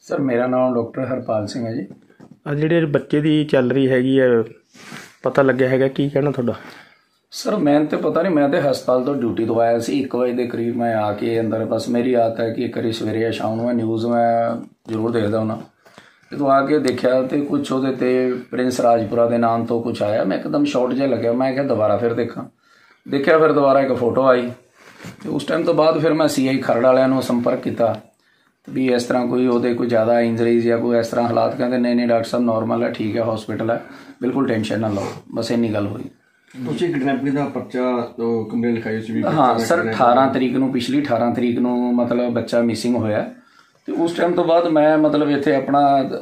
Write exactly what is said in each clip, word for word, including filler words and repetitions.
Sir मेरा नाम doctor Harpal Singh है जी। ਅੱਜ ਜਿਹੜੇ ਬੱਚੇ ਦੀ ਚੱਲ ਰਹੀ ਹੈਗੀ ਹੈ ਪਤਾ ਲੱਗਿਆ ਹੈਗਾ ਕੀ ਕਹਿਣਾ ਤੁਹਾਡਾ? सर मैं तो पता नहीं, मैं तो हस्पताल तो ड्यूटी तो आया सी एक बजे के करीब मैं आके अंदर, बस मेरी आदत है कि एक बारी सवेरे या शाम को मैं न्यूज़ मैं जरूर देखता हूँ। तो आके देखा तो कुछ वो प्रिंस राजपुरा के नाम तो कुछ आया, मैं एकदम शॉर्ट जिहा लग्या, मैं क्या दोबारा फिर देखा देखा फिर दोबारा एक फोटो आई। तो उस टाइम तो बाद फिर मैं सी आई खरड़ वालियां संपर्क किया भी इस तरह कोई वो कोई ज़्यादा इंजरीज या कोई इस तरह हालात, कहते नहीं नहीं डॉक्टर साहब नॉर्मल है, ठीक है, हॉस्पिटल है, बिल्कुल टेंशन ना लो, बस इन्नी गल हुई। हाँ सर अठारह तरीक नूं पिछली अठारह तरीक नूं मतलब बच्चा मिसिंग होया। तो उस टाइम तो बाद मैं मतलब इत्थे अपना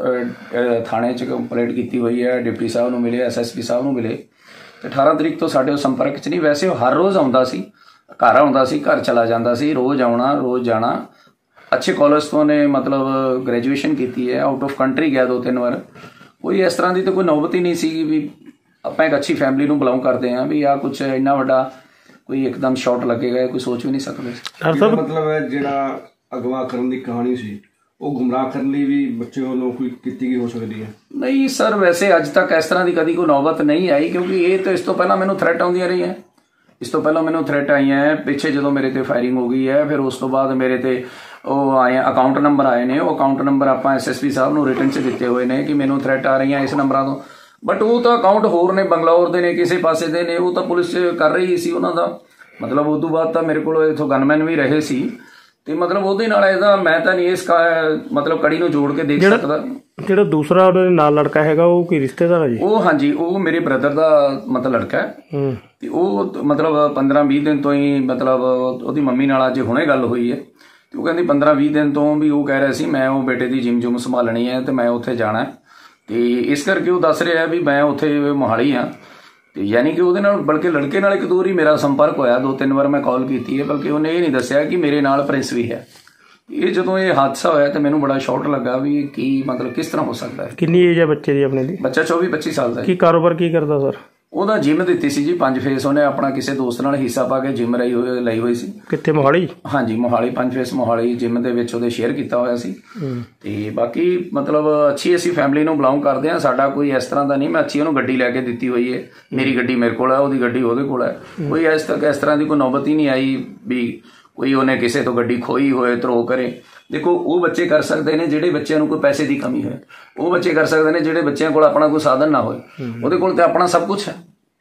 थाने च कंप्लेंट की हुई है, डिप्टी साहब नूं मिले, एस एस पी साहब नूं मिले। तो अठारह तरीक तो साडे संपर्क च नहीं, वैसे हर रोज़ आउंदा सी, घर आउंदा सी, घर चला जांदा सी, रोज़ आउणा रोज़ जाना। अच्छे कॉलेज तो ने मतलब ग्रेजुएशन की है, आउट ऑफ कंट्री गया दो तीन बार, कोई इस तरह की तो कोई नौबत ही नहीं सी भी ਆਪਾਂ एक अच्छी फैमिली ਨੂੰ ਬਿਲੋਂਗ ਕਰਦੇ ਹਾਂ ਵੀ ਆ ਕੁਝ ਇੰਨਾ ਵੱਡਾ ਕੋਈ ਇੱਕਦਮ ਸ਼ਾਟ ਲੱਗੇਗਾ ਕੋਈ ਸੋਚ ਵੀ ਨਹੀਂ ਸਕਦੇ। ਇਹਦਾ ਮਤਲਬ ਹੈ ਜਿਹੜਾ ਅਗਵਾ ਕਰਨ ਦੀ ਕਹਾਣੀ ਸੀ ਉਹ ਗੁੰਮਰਾਹ ਕਰਨ ਲਈ ਵੀ ਬੱਚੇ ਵੱਲੋਂ ਕੋਈ ਕੀਤੀ ਗਈ ਹੋ ਸਕਦੀ ਹੈ? ਨਹੀਂ ਸਰ ਵੈਸੇ ਅੱਜ ਤੱਕ ਇਸ ਤਰ੍ਹਾਂ ਦੀ ਕਦੀ ਕੋਈ ਨੌਬਤ ਨਹੀਂ ਆਈ, ਕਿਉਂਕਿ ਇਹ ਤਾਂ ਇਸ ਤੋਂ ਪਹਿਲਾਂ ਮੈਨੂੰ ਥ੍ਰੈਟ ਆਉਂਦੀਆਂ ਰਹੀਆਂ, ਇਸ ਤੋਂ ਪਹਿਲਾਂ ਮੈਨੂੰ ਥ੍ਰੈਟ ਆਈਆਂ ਹੈ ਪਿੱਛੇ ਜਦੋਂ ਮੇਰੇ ਤੇ ਫਾਇਰਿੰਗ ਹੋ ਗਈ ਹੈ, ਫਿਰ ਉਸ ਤੋਂ ਬਾਅਦ ਮੇਰੇ ਤੇ ਉਹ ਆਏ ਅਕਾਊਂਟ ਨੰਬਰ ਆਏ ਨੇ, ਉਹ ਅਕਾਊਂਟ ਨੰਬਰ ਆਪਾਂ ਐਸ ਐਸ ਪੀ ਸਾਹਿਬ ਨੂੰ ਰਿਟਨ 'ਚ ਦਿੱਤੇ ਹੋਏ ਨੇ ਕਿ ਮੈਨੂੰ ਥ੍ਰੈਟ ਆ ਰਹੀਆਂ ਇਸ ਨੰਬਰਾਂ ਤੋਂ। बट वो तो अकाउंट होर ने बंगलौर के ने किसी पासे दे ने, वो तो पुलिस कर रही सी उन्हों का, मतलब उस तो बाद तो मेरे को इथों गनमैन भी रहे सी, ते मतलब ਉਹਦੇ ਨਾਲ ਇਹਦਾ ਮੈਂ ਤਾਂ ਨਹੀਂ ਇਸ मतलब कड़ी ਨੂੰ जोड़ के देख सकता। ਜਿਹੜਾ ਦੂਸਰਾ ਉਹਦੇ ਨਾਲ ਲੜਕਾ ਹੈਗਾ ਉਹ ਕੀ ਰਿਸ਼ਤੇਦਾਰ ਹੈ ਜੀ? ਉਹ ਹਾਂਜੀ ਉਹ ਮੇਰੇ ਬ੍ਰਦਰ ਦਾ मतलब ਲੜਕਾ ਹੈ, ਤੇ ਉਹ मतलब पंद्रह बीस दिन ਤੋਂ ਹੀ मतलब ਉਹਦੀ ਮੰਮੀ ਨਾਲ ਅੱਜ ਹੁਣੇ ਗੱਲ ਹੋਈ ਹੈ। ਤੇ ਉਹ ਕਹਿੰਦੀ पंद्रह बीस दिन ਤੋਂ ਵੀ ਉਹ ਕਹਿ ਰਿਹਾ ਸੀ ਮੈਂ ਉਹ ਬੇਟੇ ਦੀ ਜਿਮ ਜੁਮ ਸੰਭਾਲਣੀ ਹੈ ਤੇ ਮੈਂ ਉੱਥੇ ਜਾਣਾ, ਤੇ ਇਸ ਕਰਕੇ ਉਹ ਦੱਸ ਰਿਹਾ ਵੀ ਮੈਂ ਉੱਥੇ ਮੋਹਾਲੀ ਹਾਂ। ਤੇ ਯਾਨੀ ਕਿ ਉਹਦੇ ਨਾਲ ਬਲਕਿ ਲੜਕੇ ਨਾਲ ਇੱਕ ਦੋ ਵਾਰੀ ਮੇਰਾ ਸੰਪਰਕ ਹੋਇਆ, ਦੋ ਤਿੰਨ ਵਾਰ ਮੈਂ ਕਾਲ ਕੀਤੀ ਹੈ, ਬਲਕਿ ਉਹਨੇ ਇਹ ਨਹੀਂ ਦੱਸਿਆ ਕਿ ਮੇਰੇ ਨਾਲ ਪ੍ਰਿੰਸ ਵੀ ਹੈ। ਇਹ ਜਦੋਂ ਇਹ ਹਾਦਸਾ ਹੋਇਆ ਤਾਂ ਮੈਨੂੰ ਬੜਾ ਸ਼ੌਕ ਲੱਗਾ ਵੀ ਕੀ ਮਤਲਬ ਕਿਸ ਤਰ੍ਹਾਂ ਹੋ ਸਕਦਾ ਹੈ। ਕਿੰਨੀ ਏਜ ਹੈ ਬੱਚੇ ਦੀ ਆਪਣੇ ਦੀ? ਬੱਚਾ ਚੌਵੀ ਪੱਚੀ ਸਾਲ ਦਾ। ਕੀ ਕਾਰੋਬਾਰ ਕੀ ਕਰਦਾ ਸਰ? ਉਹਦਾ ਜਿਮ ਦਿੱਤੀ ਸੀ ਜੀ ਪੰਜ ਫੇਸ, ਉਹਨੇ ਆਪਣਾ ਕਿਸੇ ਦੋਸਤ ਨਾਲ ਹਿੱਸਾ ਪਾ ਕੇ ਜਿਮ ਲਈ ਹੋਈ ਲਈ ਹੋਈ ਸੀ। ਕਿੱਥੇ? ਮੋਹਾਲੀ? ਹਾਂਜੀ ਮੋਹਾਲੀ, ਪੰਜ ਫੇਸ ਮੋਹਾਲੀ ਜਿਮ ਦੇ ਵਿੱਚ ਉਹਦੇ ਸ਼ੇਅਰ ਕੀਤਾ ਹੋਇਆ ਸੀ। ਤੇ ਬਾਕੀ ਮਤਲਬ ਅੱਛੀ ਅਸੀਂ ਫੈਮਿਲੀ ਨੂੰ ਬਿਲੋਂਗ ਕਰਦੇ ਹਾਂ, ਸਾਡਾ ਕੋਈ ਇਸ ਤਰ੍ਹਾਂ ਦਾ ਨਹੀਂ, ਮੈਂ ਅੱਛੀ ਉਹਨੂੰ ਗੱਡੀ ਲੈ ਕੇ ਦਿੱਤੀ ਹੋਈ ਹੈ, ਮੇਰੀ ਗੱਡੀ ਮੇਰੇ ਕੋਲ ਹੈ, ਉਹਦੀ ਗੱਡੀ ਉਹਦੇ ਕੋਲ ਹੈ, ਕੋਈ ਇਸ ਤੱਕ ਇਸ ਤਰ੍ਹਾਂ ਦੀ ਕੋਈ ਨੌਬਤ ਹੀ ਨਹੀਂ ਆਈ ਵੀ ਕੋਈ ਉਹਨੇ ਕਿਸੇ ਤੋਂ ਗੱਡੀ ਖੋਈ ਹੋਏ ਧਰੋ ਕਰੇ। ਦੇਖੋ ਉਹ ਬੱਚੇ ਕਰ ਸਕਦੇ ਨੇ ਜਿਹੜੇ ਬੱਚਿਆਂ ਨੂੰ ਕੋਈ ਪੈਸੇ ਦੀ ਕਮੀ ਹੋਏ, ਉਹ ਬੱਚੇ ਕਰ ਸਕਦੇ ਨੇ ਜਿਹੜੇ ਬੱਚਿਆਂ ਕੋਲ ਆਪਣਾ ਕੋਈ ਸਾਧਨ ਨਾ ਹੋਏ, ਉਹਦੇ ਕੋਲ ਤੇ ਆਪਣਾ ਸਭ ਕੁਛ ਹੈ।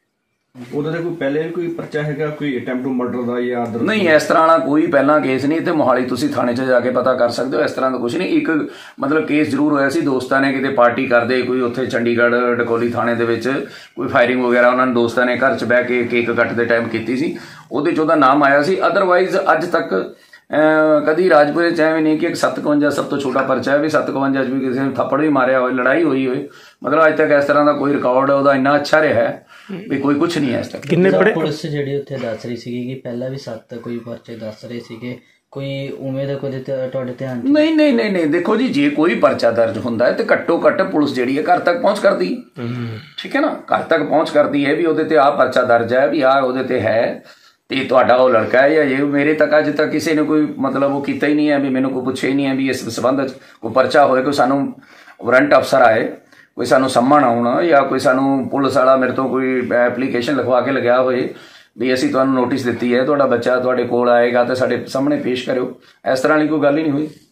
ਉਹਦਾ ਤੇ ਕੋਈ ਪਹਿਲੇ ਵੀ ਕੋਈ ਪਰਚਾ ਹੈਗਾ ਕੋਈ ਅਟੈਂਪਟ ਟੂ ਮਰਡਰ ਦਾ ਜਾਂ ਅਦਰ? ਨਹੀਂ ਇਸ ਤਰ੍ਹਾਂ ਵਾਲਾ ਕੋਈ ਪਹਿਲਾਂ ਕੇਸ ਨਹੀਂ, ਤੇ ਮੋਹਾਲੀ ਤੁਸੀਂ ਥਾਣੇ 'ਚ ਜਾ ਕੇ ਪਤਾ ਕਰ ਸਕਦੇ ਹੋ, ਇਸ ਤਰ੍ਹਾਂ ਦਾ ਕੁਛ ਨਹੀਂ। ਇੱਕ ਮਤਲਬ ਕੇਸ ਜ਼ਰੂਰ ਹੋਇਆ ਸੀ, ਦੋਸਤਾਂ ਨੇ ਕਿਤੇ ਪਾਰਟੀ ਕਰਦੇ ਕੋਈ ਉੱਥੇ ਚੰਡੀਗੜ੍ਹ ਡਕੌਲੀ ਥਾਣੇ ਦੇ ਵਿੱਚ ਕੋਈ ਫਾਇਰਿੰਗ ਵਗੈਰਾ ਉਹਨਾਂ ਨੇ ਦੋਸਤਾਂ ਨੇ ਘਰ 'ਚ ਬਹਿ ਕੇ ਕੇਕ ਕੱਟ ਦੇ ਟਾਈਮ ਕੀਤੀ ਸੀ, ਉਹਦੇ 'ਚ ਉਹਦਾ ਨਾਮ ਆਇਆ ਸੀ। ਅਦਰਵਾਈਜ਼ ਅੱਜ ਤੱਕ ਕਦੀ ਰਾਜਪੁਰੇ 'ਚ ਐਵੇਂ ਨਹੀਂ ਕਿ ਇੱਕ ਸੱਤ ਇਕਵੰਜਾ ਸਭ ਤੋਂ ਛੋਟਾ ਪਰਚਾ ਹੈ ਵੀ ਸੱਤ ਇਕਵੰਜਾ 'ਚ ਵੀ ਕਿਸੇ ਨੇ ਥੱਪੜ ਵੀ ਮਾਰਿਆ ਹੋਏ, ਲੜਾਈ ਹੋਈ ਹੋਏ, ਮਤਲਬ ਅੱਜ ਤੱਕ ਇਸ ਤਰ੍ਹਾਂ ਦਾ ਕੋਈ ਰਿਕਾਰਡ ਉਹਦਾ ਇੰਨਾ ਅੱਛਾ ਰਿਹਾ ਵੀ ਕੋਈ ਕੁਛ ਨਹੀਂ ਹੈ ਇਸ ਤੱਕ। ਕਿੰਨੇ ਬੜੇ ਪੁਲਿਸ ਜਿਹੜੀ ਉੱਥੇ ਦੱਸ ਰਹੀ ਸੀਗੀ ਕਿ ਪਹਿਲਾਂ ਵੀ ਸੱਤ ਕੋਈ ਪਰਚੇ ਦੱਸ ਰਹੇ ਸੀਗੇ, ਕੋਈ ਉਵੇਂ ਦਾ ਕੋਈ ਤੁਹਾਡੇ ਧਿਆਨ? ਨਹੀਂ ਨਹੀਂ ਨਹੀਂ ਨਹੀਂ ਦੇਖੋ ਜੀ ਜੇ ਕੋਈ ਪਰਚਾ ਦਰਜ ਹੁੰਦਾ ਹੈ ਤੇ ਘੱਟੋ ਘੱਟ ਪੁਲਿਸ ਜਿਹੜੀ ਹੈ ਘਰ ਤੱਕ ਪਹੁੰਚ ਕਰਦੀ, ਠੀਕ ਹੈ ਨਾ, ਘਰ ਤੱਕ ਪਹੁੰਚ ਕਰਦੀ ਹੈ ਵੀ ਉਹਦੇ ਤੇ ਆਹ ਪਰਚਾ ਦਰਜ ਹੈ, ਵੀ ਆਹ ਉਹਦੇ ਤੇ ਹੈ, ਤੇ ਤੁਹਾਡਾ ਉਹ ਲੜਕਾ ਹੈ ਜਾਂ ਇਹ। ਮੇਰੇ ਤੱਕ ਅੱਜ ਤੱਕ ਕਿਸੇ ਨੇ ਕੋਈ ਮਤਲਬ ਉਹ ਕੀਤਾ ਹੀ ਨਹੀਂ ਹੈ ਵੀ ਮੈਨੂੰ ਕੋਈ ਪੁੱਛਿਆ ਹੀ ਨਹੀਂ ਹੈ ਵੀ ਇਸ ਸੰਬੰਧ 'ਚ ਕੋਈ ਪਰਚਾ ਹੋਏ, ਕੋਈ ਸਾਨੂੰ ਵਾਰੰਟ ਅਫਸਰ ਆਏ, ਕੋਈ ਸਾਨੂੰ ਸੰਮਣ ਆਉਣਾ ਜਾਂ ਕੋਈ ਸਾਨੂੰ ਪੁਲਿਸ ਵਾਲਾ ਮੇਰੇ ਤੋਂ ਕੋਈ ਐਪਲੀਕੇਸ਼ਨ ਲਿਖਵਾ ਕੇ ਲਗਿਆ ਹੋਏ ਵੀ ਅਸੀਂ ਤੁਹਾਨੂੰ ਨੋਟਿਸ ਦਿੱਤੀ ਹੈ, ਤੁਹਾਡਾ ਬੱਚਾ ਤੁਹਾਡੇ ਕੋਲ ਆਏਗਾ ਤੇ ਸਾਡੇ ਸਾਹਮਣੇ ਪੇਸ਼ ਕਰਿਓ, ਇਸ ਤਰ੍ਹਾਂ ਦੀ ਕੋਈ ਗੱਲ ਹੀ ਨਹੀਂ ਹੋਈ।